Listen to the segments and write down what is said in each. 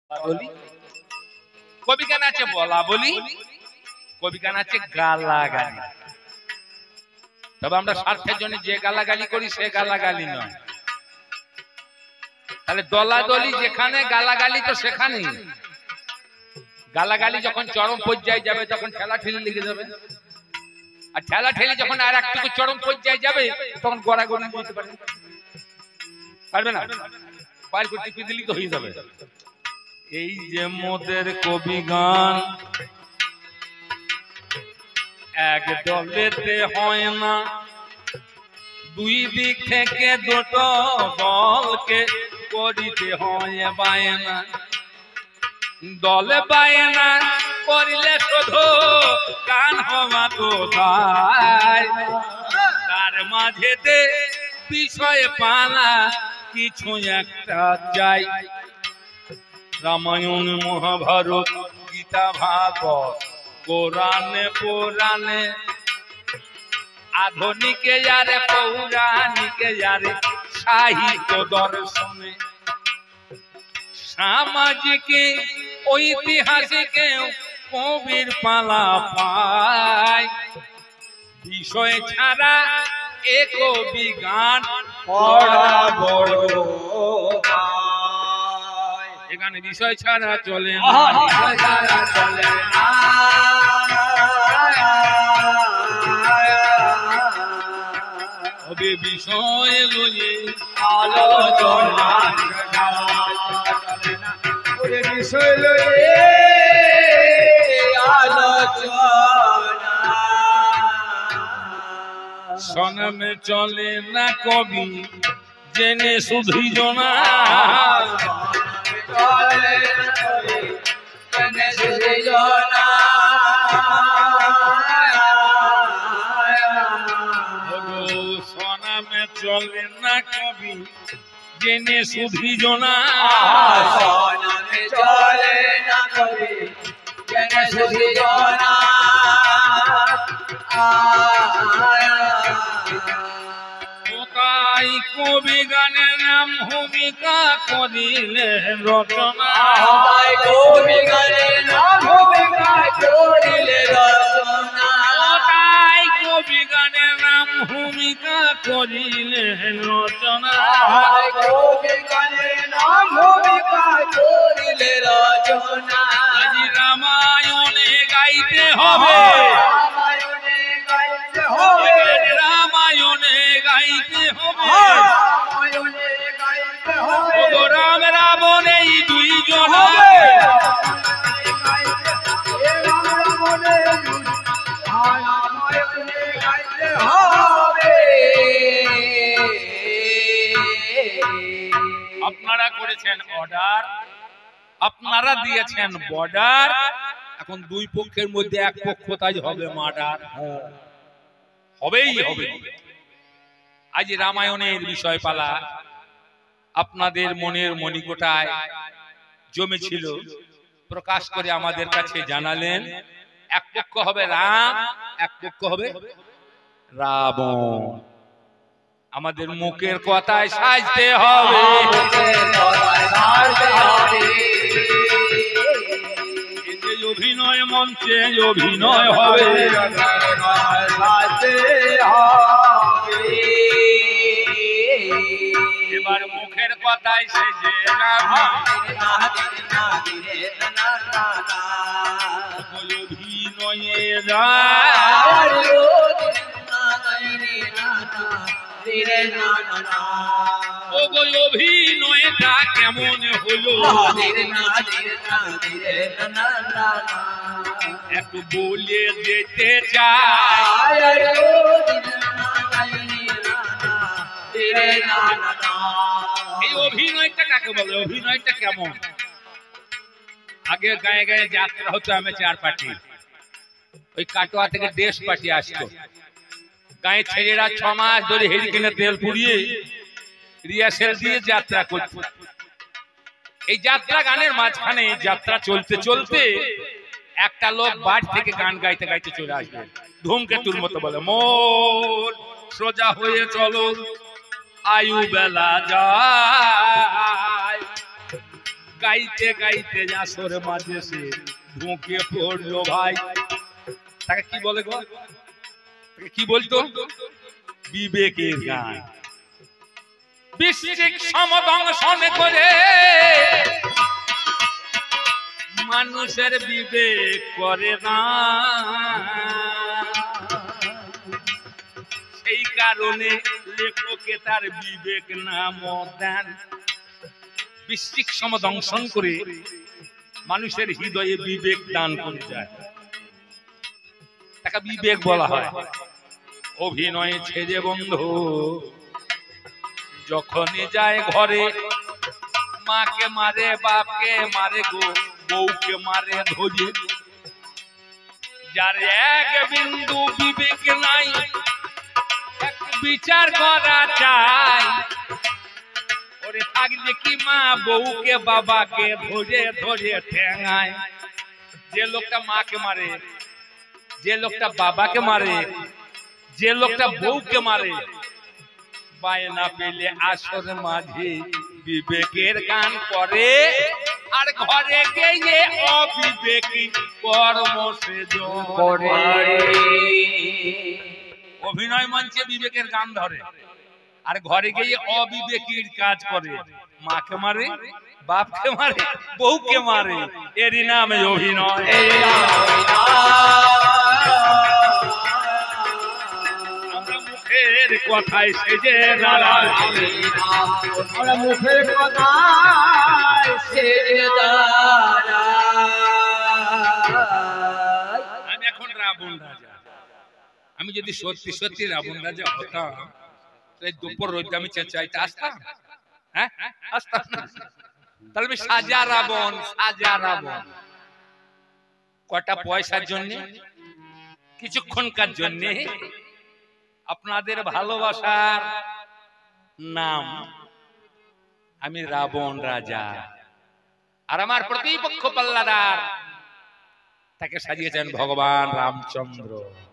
বলি, কবি গান আছে বলা বলি, কবি গান আছে গালাগালি। তবে আমরা স্বার্থের জন্য যে গালাগালি করি সে গালাগালি নয়। তাহলে দলাদলি যেখানে গালাগালি তো সেখানেই। গালাগালি যখন চরম পর্যায়ে যাবে তখন ঠেলা ঠেলি লেগে যাবে, আর ঠেলা ঠেলি যখন আর একটুকু চরম পর্যায়ে যাবে তখন গড়াগড়ি বলতে পারবে না, পায়ের করে টিপে দিলেই তো হয়ে যাবে। এই যে মোদের কবি গান এক দলেতে হয় না, দুই দিক থেকে দুটো দলকে করিতে হয় বায়না। দলে বায়না করিলে শুধু গান হওয়া তো তার মাঝেতে বিষয় পালা কিছু একটা চাই। রামায়ণ মহাভারত গীতা ভাগবত কোরআনে পুরাণে, আধুনিকে যারে পৌরাণিকে যারে সাহিত্য দর্শনে, সামাজিক ঐতিহাসিক কবির পালা পায়। বিষয় ছাড়া এ কবি গান পড়া বড়, এখানে বিষয় ছাড়া চলে না, চলে না। হবে বিষয় লয়ে আলোচনা, বিষয় লয়ে আলোচনা। সনমে চলে না কবি জেনে শুধুই জনা, সনামে চলে না কবি জেনে শুধুই জনা, সনামে চলে না কবি জেনে শুধুই জনা। তাই কবি গানের নাম ভূমিকা করিলে রচনা, কবি গানের নাম ভূমিকা করিলে রচনা, তাই কবি গানের নাম ভূমিকা করিলে রচনা, কবি গানের নাম ভূমিকা করিলে রচনা। আজ রামায়ণে গাইতে হবে, রামায়ণে গাইতে হবে, রাম রাবণ এই দুইজন আপনারা করেছেন অর্ডার, আপনারা দিয়েছেন বর্ডার। এখন দুই পক্ষের মধ্যে এক পক্ষ তাই হবে মার্ডার, হবেই হবে। আজ রামায়ণের বিষয় পালা আপনাদের মনের মণিকোটায় জমেছিল, প্রকাশ করে আমাদের কাছে জানালেন। এক পক্ষ হবে রাম, এক পক্ষ হবে রাবণ। আমাদের মুখের কথায় সাজতে হবে, অভিনয় মঞ্চে অভিনয় হবে, এবার মুখের কথায় সেজে অভিনয়টা কেমন হলো একটু বলে যেতে চাই। এই অভিনয়টা কাকে বলে, অভিনয়টা কেমন? আগে গায়ে গায়ে যাত্রা হতো আমি চার পার্টি, ওই কাটোয়া থেকে দেশ পার্টি আসতো, গায়ে ছেলেরা 6 মাস ধরে হেরিকেনে তেল পুড়িয়ে রিহার্সেল দিয়ে যাত্রা করত। এই যাত্রা গানের মাঝখানে যাত্রা চলতে চলতে একটা লোক বাড়ি থেকে গান গাইতে গাইতে চলে আসবে, ধূমকেতুর মতো বলে, মোর সোজা হয়ে চলো আয়ু বেলা যায়। গাইতে গাইতে আসর মাঝে সে ঢুকে পড়লো ভাই। তাকে কি বলে গো? কি বলতো? বিবেকের গান। বৃশ্চিক সমদংশন করে মানুষের বিবেক করে না, সেই কারণে লেখকে তার বিবেক নাম দেন। বৃশ্চিক সমদংশন করে মানুষের হৃদয়ে বিবেক দান করে যায়, তাকে বিবেক বলা হয়। অভিনয় ছেড়ে বন্ধু যখনই যায় ঘরে, মাকে মারে, বাপকে মারে গো, বউকে মারে ধরে। যার এক বিন্দু বিবেক নাই, এক বিচার করা চাই। ওরে থাকলে কি মা বউকে বাবাকে ধরে ধরে ঠেঙায়। যে লোকটা মাকে মারে, যে লোকটা বাবাকে মারে, যে লোকটা বউকে মারে, বায়না পেলে আসর মাঝে বিবেকের গান করে, আর ঘরে গিয়ে অবিবেকী কর্ম সে করে। অভিনয় মঞ্চে বিবেকের গান ধরে, আর ঘরে গিয়ে অবিবেকীর কাজ করে। মাকে মারে, বাপকে মারে, বউকে মারে, এরই নামে অভিনয়। আমরা মুখের কথায় সেজে দাঁড়াই, আমরা মুখের কথায় সেজে দাঁড়াই। আমি এখন রাবণ রাজা। আমি যদি সত্যি সত্যি রাবণ রাজা হতাম, দুপুর রোদ আমি চাইতে আসতাম? হ্যাঁ, আসতাম না। তাহলে আমি সাজা রাবণ, সাজা রাবণ। কটা পয়সার জন্য, কিছুক্ষণকার জন্য, আপনাদের ভালোবাসার নাম আমি রাবণ রাজা, আর আমার প্রতিপক্ষ পাল্লাদার তাকে সাজিয়েছেন ভগবান রামচন্দ্র।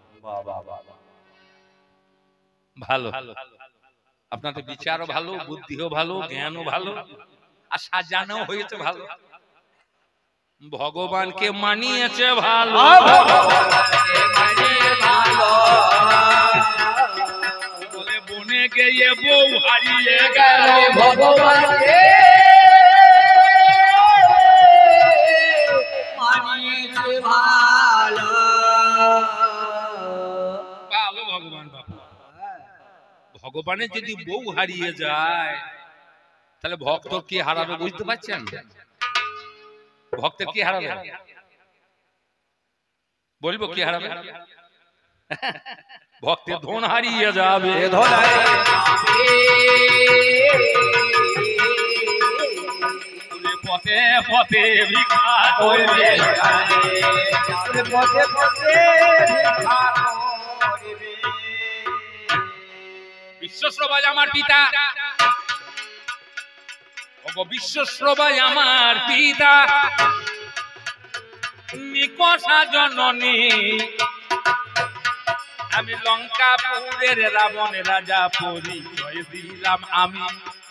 ভালো, আপনাদের বিচারও ভালো, বুদ্ধিও ভালো, জ্ঞানও ভালো, আর সাজানো হয়েছে ভালো। ভগবানকে মানিয়েছে ভালো, বলে বনে গিয়ে বউ হারিয়ে গেল, ভগবানকে মানিয়েছে ভালো। ভালো ভগবান বাবা। ভগবানের যদি বউ হারিয়ে যায়, তাহলে ভক্ত কি হারাবে বুঝতে পারছেন? ভক্তের কি হারাবে? বলবো কি হারাবে? ভক্তের ধন হারিয়ে যাবে, পথে পথে ভিক্ষা করবে, পথে পথে ভিক্ষা করবে। বিশ্বশ্রবায় আমার পিতা, বিশ্বশ্রবায় আমার পিতা, নিকষা জননী, আমি লঙ্কাপুরের রাবণ রাজা পরিচয় দিলাম আমি।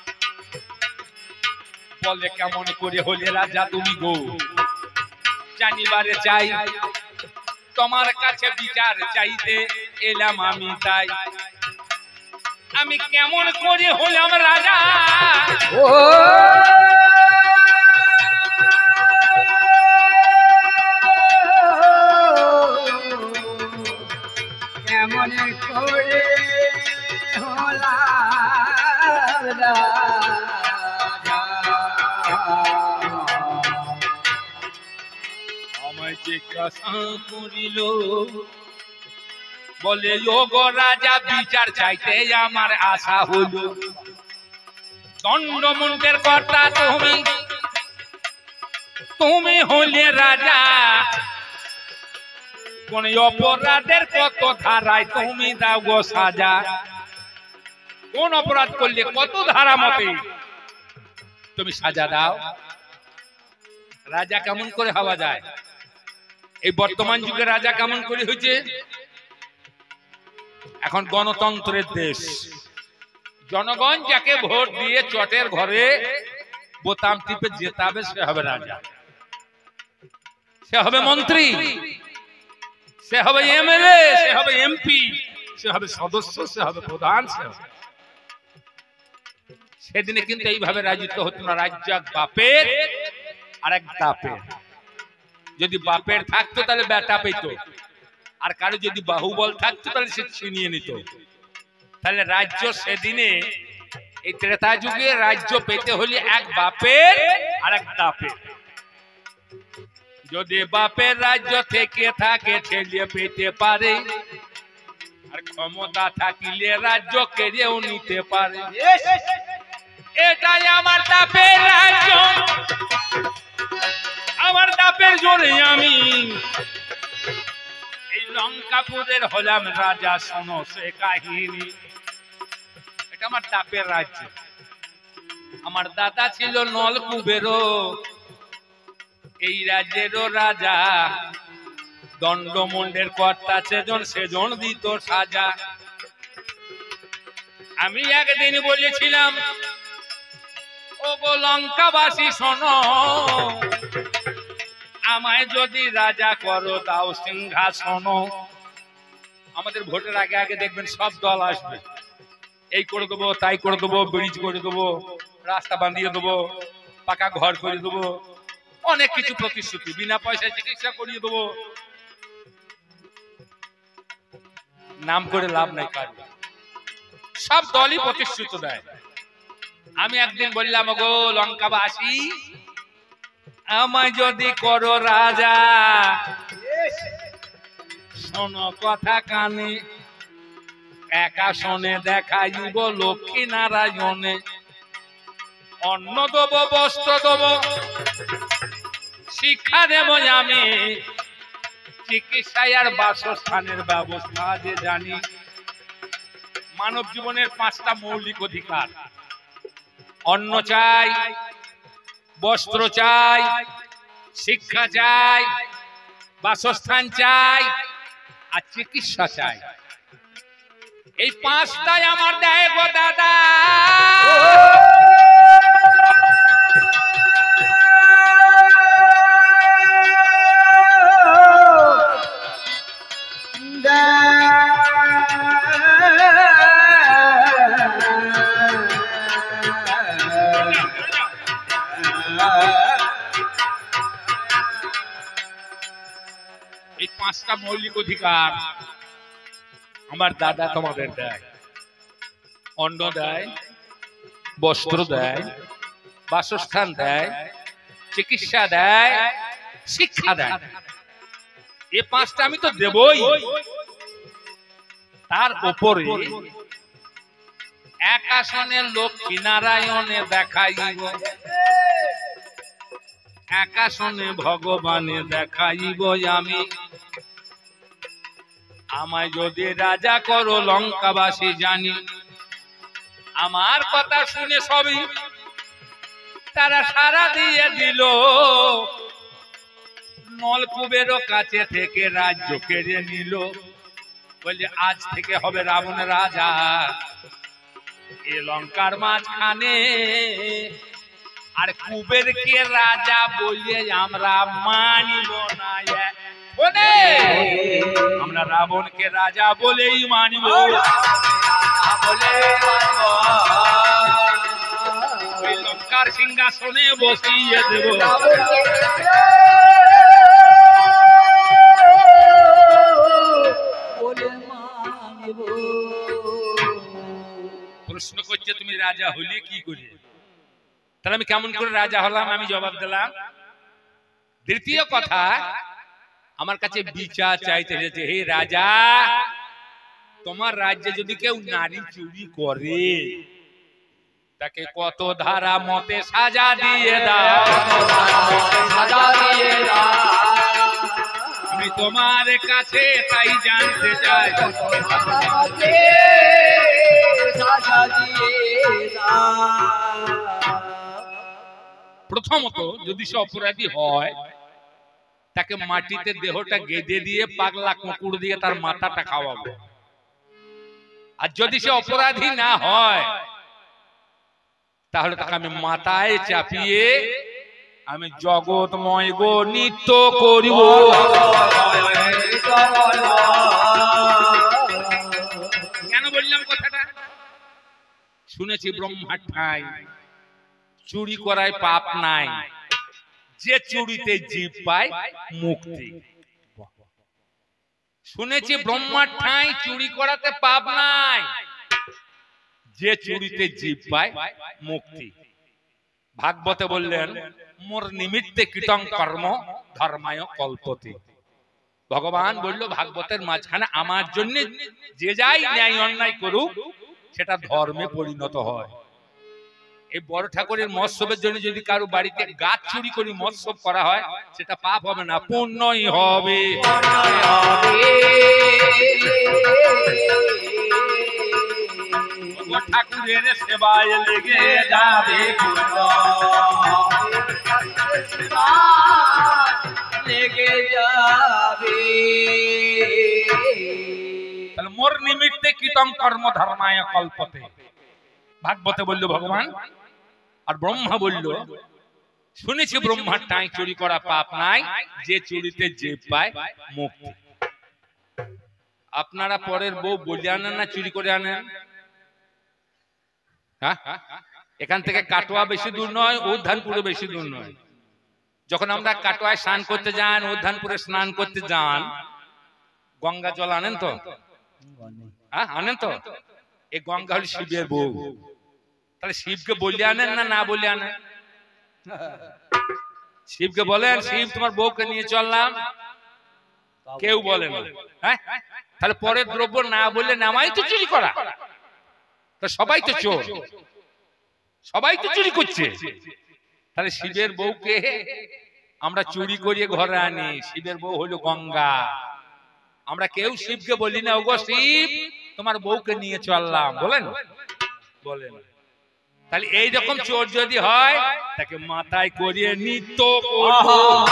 বলে কেমন করে হলে রাজা তুমি গো? জানিবারে চাই, তোমার কাছে বিচার চাইতে এলাম আমি তাই। আমি কেমন করে হলাম রাজা? কেমন করে হলাম রাজা? আমায় জিজ্ঞাসা করিল, বলে ও গো রাজা বিচার চাইতে আমার আশা হলো। দণ্ডমুণ্ডের কর্তা তুমি, তুমি হলে রাজা, কোন অপরাধের কত ধারায় তুমি দাও গো সাজা? কোন অপরাধ করলে কত ধারা মতে তুমি সাজা দাও? রাজা কেমন করে হওয়া যায়? এই বর্তমান যুগে রাজা কেমন করে হয়েছে? এখন গণতন্ত্রের দেশ, জনগণ যাকে ভোট দিয়ে চটের ঘরে বোতাম টিপে জেতাবে সে হবে রাজা, সে হবে মন্ত্রী, সে হবে এমএলএ, সে হবে এমপি, সে হবে সদস্য, সে হবে প্রধান। সেদিনে কিন্তু এইভাবে রাজত্ব হতো না। রাজ্য এক বাপের আর এক দাপের। যদি বাপের থাকতো তাহলে বেটা পেত, আর কারো যদি বাহুবল থাকতো তাহলে সে ছিনিয়ে নিত। তাহলে রাজ্য সেদিনে এই ত্রেতা যুগে রাজ্য পেতে হলে এক বাপের আর এক দাপের। যদি বাপের রাজ্য থেকে থাকে ছেলে পেতে পারে, আর ক্ষমতা থাকিলে রাজ্য কেড়েও নিতে পারে। এটাই আমার দাপের রাজ্য, আমার দাপের জোরে আমি এই লঙ্কাপুরের হলাম রাজা। শোনো সে কাহিনী, এটা আমার দাপের রাজ্য। আমার দাদা ছিল নলকুবেরও এই রাজ্যেরও রাজা। দণ্ডমুণ্ডের কর্তা সেজন দিত সাজা। আমি একদিন বলেছিলাম, ও গো লঙ্কাবাসী শোনো, আমায় যদি রাজা করো দাও সিংহাসন। আমাদের ভোটের আগে আগে দেখবেন সব দল আসবে, এই করে দেবো, তাই করে দেবো, ব্রিজ করে দেবো, রাস্তা বাঁধিয়ে দেবো, পাকা ঘর করে দেবো, অনেক কিছু প্রতিশ্রুতি, বিনা পয়সায় চিকিৎসা করিয়ে দেবো। নাম করে লাভ নাই, কারণ সব দলই প্রতিশ্রুতি দেয়। আমি একদিন বললাম, গো লঙ্কাবাসী, আমায় যদি করো রাজা, শোনো কথা কানে, একা শোনে দেখাইব লক্ষ্মী নারায়ণে। অন্ন দেব, বস্ত্র দেব, শিক্ষা দেব আমি, চিকিৎসায় আর বাসস্থানের ব্যবস্থা যে জানি। মানব জীবনের 5টা মৌলিক অধিকার, অন্ন চাই, বস্ত্র চাই, শিক্ষা চাই, বাসস্থান চাই, আর চিকিৎসা চাই। এই 5টাই আমার দেয় গো দাদা। এই 5টা মৌলিক অধিকার আমার দাদা তোমাদের দেয়। অন্ন দেয়, বস্ত্র দেয়, বাসস্থান দেয়, চিকিৎসা দেয়, শিক্ষা দেয়। এই 5টা আমি তো দেবই, তার উপরে একাশনের লক্ষ্মী নারায়ণে দেখাইব, একাশনে ভগবানে দেখাইব আমি। আমায় যদি রাজা করো লঙ্কাবাসী জানি। আমার কথা শুনে সবই তারা সারা দিয়ে দিল। নলকুবেরও কাছে থেকে রাজ্য কেড়ে নিল। বলে আজ থেকে হবে রাবণ রাজা এ লঙ্কার মাঝখানে। আর কুবেরকে রাজা বলে আমরা মানিব না। আমরা রাবণকে রাজা বলেই মানিব। ওই লঙ্কার সিংহাসনে বসিয়ে দেব। প্রশ্ন করছে তুমি রাজা হলে কি করে? তাহলে আমি কেমন করে রাজা হলাম? আমি জবাব দিলাম। দ্বিতীয় কথা, আমার কাছে বিচার চাইতে এসেছে। হে রাজা, তোমার রাজ্যে যদি কেউ নারী চুরি করে তাকে কত ধারা মতে সাজা দিয়ে দাও। আমি তোমার কাছে তাই জানতে চাই। প্রথমত, যদি সে অপরাধী হয় তাকে মাটিতে দেহটা গেঁথে দিয়ে পাগলা কুকুর দিয়ে তার মাথাটা খাওয়াবো। আর যদি সে অপরাধী না হয় তাহলে তাকে আমি মাথায় চাপিয়ে আমি জগৎময় গো নিত্য করিব। কেন বললাম কথাটা? শুনেছি ব্রহ্মার ঠাই চুরি করায় পাপ নাই, যে চুরিতে জীব পায় মুক্তি। শুনেছি ব্রহ্মার ঠাই চুরি করাতে পাপ নাই, যে চুরিতে জীব পায় মুক্তি। ভাগবতে বললেন মোর নিমিত্তে কৃতং কর্ম ধর্মায় কল্পতে। ভগবান বলল ভাগবতের মাঝখানে আমার জন্য যে যাই ন্যায় অন্যায় করুক সেটা ধর্মে পরিণত হয়। এই বড় ঠাকুরের মৎসবের জন্য যদি কারো বাড়িতে গাছ চুরি করে মৎসব করা হয় সেটা পাপ হবে না, পুণ্যই হবে। ঠাকুরের সেবায় লেগে যাবে, লেগে যাবে। তাহলে মোর নিমিত্তে কৃতং কর্ম ধর্মায় কল্পতে ভাগবতে বলল ভগবান। আর ব্রহ্মা বলল শুনেছি ব্রহ্মার টাই চুরি করা পাপ নাই, যে চুরিতে যে পায় মুক্তি। আপনারা পরের বউ বলে আনেন না চুরি করে আনেন? হ্যাঁ, এখান থেকে কাটোয়া বেশি দূর নয়, উদ্যানপুরে বেশি দূর নয়। যখন আমরা কাটোয়ায় স্নান করতে যান, উদ্যানপুরে স্নান করতে যান, গঙ্গা জল আনেন তো? হ্যাঁ আনেন তো? এই গঙ্গা হল শিবের বউ। তাহলে শিবকে বলে আনেন না না বলে আনেন? শিবকে বলেন শিব তোমার বউকে নিয়ে চললাম, কেউ বলে না। হ্যাঁ, তাহলে পরের দ্রব্য না বললে নামাই তো চুরি করা। তো সবাই তো চোর, সবাই তো চুরি করছে। তাহলে শিবের বউকে আমরা চুরি করিয়ে ঘরে আনি। শিবের বউ হলো গঙ্গা। আমরা কেউ শিবকে বলি না ওগো শিব তোমার বউকে নিয়ে চললাম, বলেন? বলেন। তাহলে এইরকম চোর যদি হয় তাকে মাথায় করিয়ে নিত্য করব।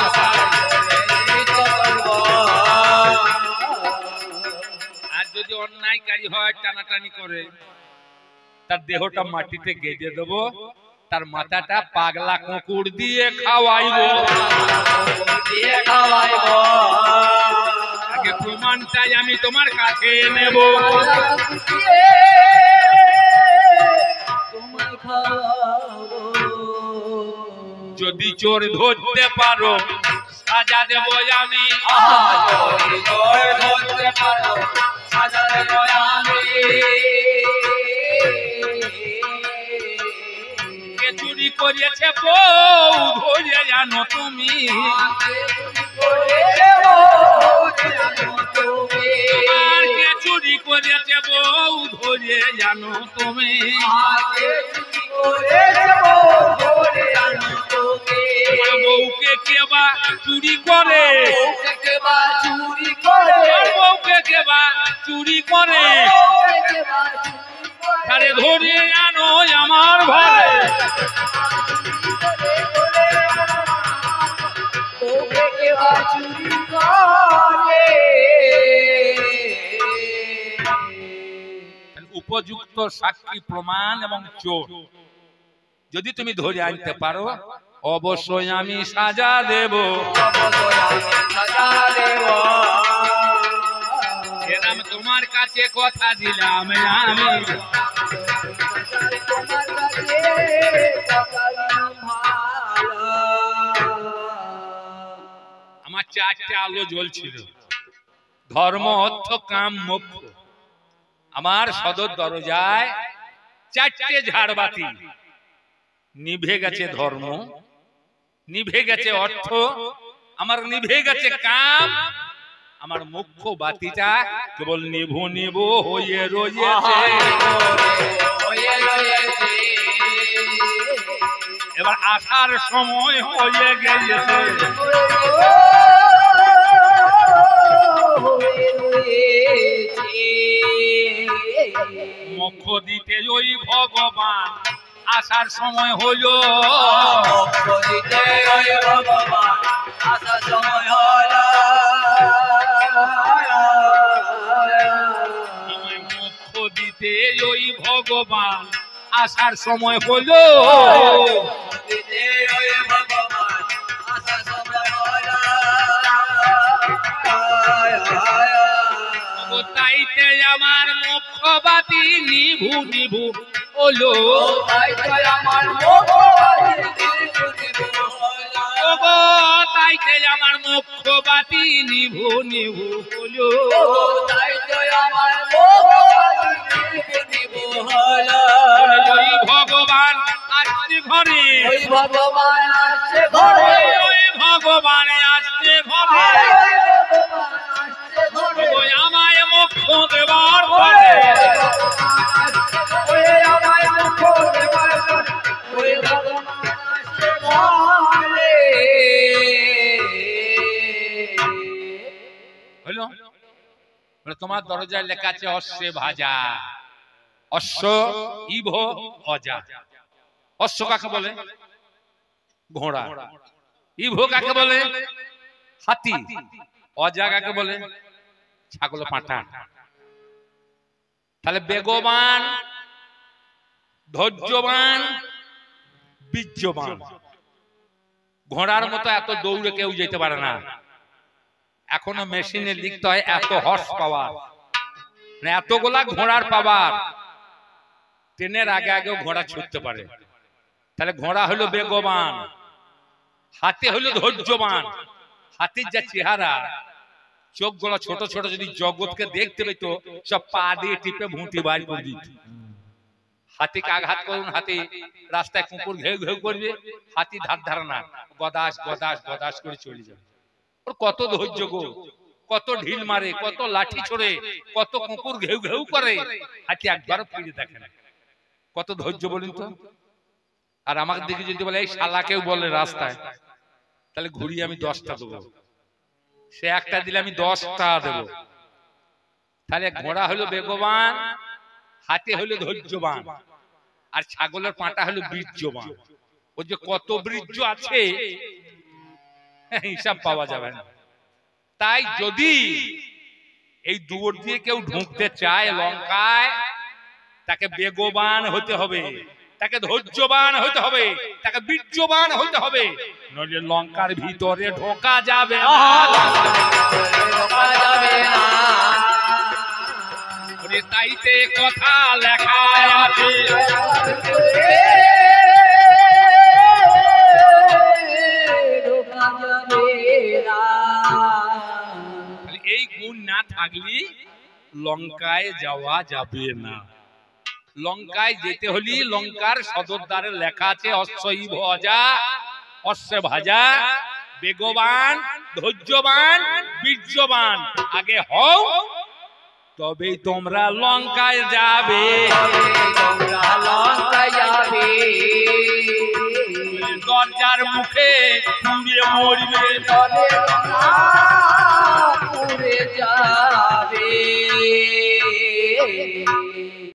আর যদি অন্যায়কারী হয়, টানাটানি করে, তার দেহটা মাটিতে গেঁথে দেবো, তার মাথাটা পাগলা কুকুর দিয়ে খাওয়াইবো। আগে প্রমাণটাই আমি তোমার কাছে নেব। যদি চোর ধরতে পারো সাজা দেব আমি। কে চুরি করিয়েছে বউ ধরে জানো তুমি? আর কে চুরি করিয়েছে বউ ধরে জানো তুমি? বউকে কেবা চুরি করে, বউকে কেবা চুরি করে, তারে ধরে আনো আমার ঘরে। উপযুক্ত সাক্ষী প্রমাণ এবং চোর যদি তুমি ধরে আনতে পারো অবশ্যই আমি সাজা দেব। এরম তোমার কাছে কথা দিলাম আমি। আমার চারটে আলো জ্বলছিল, ধর্ম অর্থ কাম মোক্ষ। আমার সদর দরজায় চারটে ঝাড়বাতি, নিভে গেছে ধর্ম, নিভে গেছে অর্থ, আমার নিভে গেছে কাম। আমার মুখ্য বাতিটা কেবল নিভু নিভু হয়ে রয়েছে। এবার আসার সময় হয়ে গেছে, মুখ্য দিতে ওই ভগবান আসার সময় হলো। মুখ্য দিতে ওই ভগবান আসার সময় হলো তাইতে আমার মুখবাতি নিভু নিভু হলো আমার তাইতে আমার মুখবাতি নিভু নিভু হলো ওই ভগবান আসছে ঘরে ওই ভগবান আসছে ঘরে ওই ভগবান আসছে ঘরে ওই আমায় মুখ দেবার ঘরে ওই আমায় মুখ দেবার ঘরে ওই ভগবান আসছে ঘরে হলো বলে তোমার দরজায় লেখা আছে অশ্বে ভাজা অশ্ব ইভ অজা অশ্ব কাকে বলে ঘোড়া ইভ কাকে বলে হাতি অজা কাকে বলে ছাগল পাঁঠা তাহলে বেগবান ধৈর্যবান বীর্যবান ঘোড়ার মতো এত দৌড়ে কেউ যেতে পারে না এখনো মেশিনে লিখতে হয় এত হর্স পাওয়ার মানে এতগুলা ঘোড়ার পাওয়ার ট্রেনের আগে আগেও ঘোড়া ছুটতে পারে তাহলে ঘোড়া হলো বেগবান হাতি হলো ধৈর্যবান হাতির যা চেহারা চোখগুলো ছোট ছোট যদি জগৎকে দেখতে পেত সব পা দিয়ে টিপে ভুঁটি বাইর করে দিত হাতিকে আঘাত করুন হাতি রাস্তায় কুকুর ঘেউ ঘেউ করবে হাতি ধার ধারণা গদাস গদাস গদাস করে চলে যাবে ওর কত ধৈর্য গো কত ঢিল মারে কত লাঠি ছোড়ে কত কুকুর ঘেউ ঘেউ করে হাতি একবারও ফিরে দেখে না কত ধৈর্য বলুন তো আর আমাকে দেখে যদি বলে এই শালা কেউ বলে রাস্তায় তাহলে ঘুরিয়ে আমি 10টা দেবো সে একটা দিলে আমি 10টা দেবো তাহলে ঘোড়া হলো বেগবান হাতি হলো ধৈর্যবান আর ছাগলের পাঁটা হলো বীর্যবান ও যে কত বীর্য আছে হিসাব পাওয়া যাবে না তাই যদি এই দুয়ার দিয়ে কেউ ঢুকতে চায় লঙ্কায় তাকে বেগবান হতে হবে তাকে ধৈর্যবান হতে হবে তাকে বীর্যবান হতে হবে নইলে লঙ্কার ভিতরে ঢোকা যাবে না তাইতে কথা লেখা আছে এই গুণ না থাকলে লঙ্কায় যাওয়া যাবে না লঙ্কায় যেতে হলে লঙ্কার সদর দ্বারে লেখা আছে অশ্বই ভজা অশ্বে ভাজা বেগবান ধৈর্যবান বীর্যবান আগে হও তবেই তোমরা লঙ্কায় যাবে দরজার মুখে পুড়িয়ে মরবে